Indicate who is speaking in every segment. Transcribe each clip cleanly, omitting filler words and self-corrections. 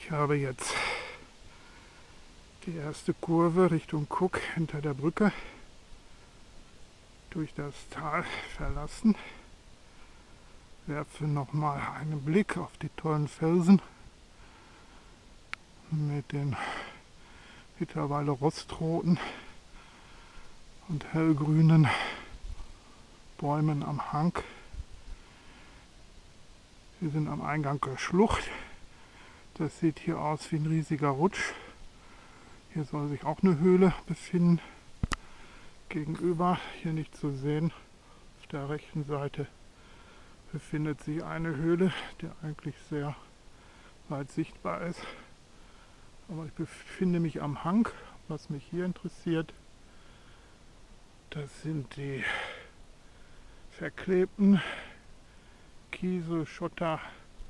Speaker 1: Ich habe jetzt die erste Kurve Richtung Cook hinter der Brücke durch das Tal verlassen. Werfe nochmal einen Blick auf die tollen Felsen mit den mittlerweile rostroten und hellgrünen Bäumen am Hang. Wir sind am Eingang der Schlucht. Das sieht hier aus wie ein riesiger Rutsch. Hier soll sich auch eine Höhle befinden. Gegenüber, hier nicht zu sehen, auf der rechten Seite befindet sich eine Höhle, die eigentlich sehr weit sichtbar ist. Aber ich befinde mich am Hang. Was mich hier interessiert, das sind die verklebten Kiesel-Schotterreste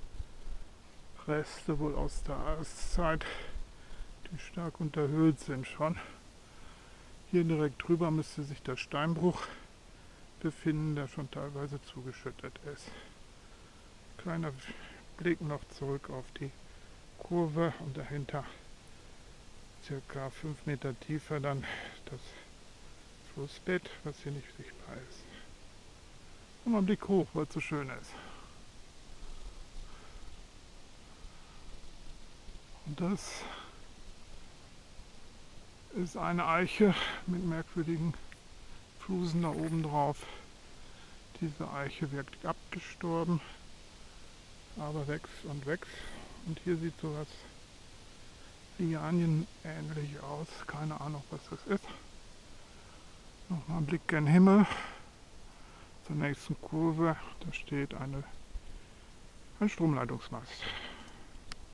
Speaker 1: wohl aus der Eiszeit, die stark unterhöhlt sind schon. Hier direkt drüber müsste sich der Steinbruch befinden, der schon teilweise zugeschüttet ist. Kleiner Blick noch zurück auf die Kurve und dahinter circa 5 Meter tiefer dann das Flussbett, was hier nicht sichtbar ist. Und mal einen Blick hoch, weil es so schön ist. Und das ist eine Eiche mit merkwürdigen Flusen da oben drauf. Diese Eiche wirkt abgestorben, aber wächst und wächst. Und hier sieht sowas Lianien ähnlich aus. Keine Ahnung, was das ist. Nochmal ein Blick gen Himmel. Zur nächsten Kurve, da steht ein Stromleitungsmast.